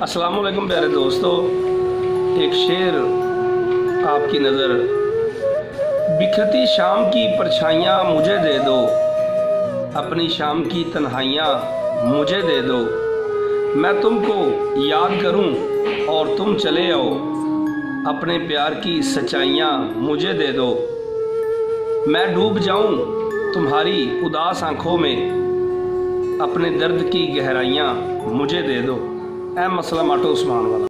अस्सलाम वालेकुम प्यारे दोस्तों, एक शेर आपकी नज़र। बिखरती शाम की परछाइयाँ मुझे दे दो, अपनी शाम की तन्हाइयाँ मुझे दे दो। मैं तुमको याद करूं और तुम चले आओ, अपने प्यार की सच्चाइयाँ मुझे दे दो। मैं डूब जाऊं तुम्हारी उदास आंखों में, अपने दर्द की गहराइयाँ मुझे दे दो। मसला माटो उस्मान वाला।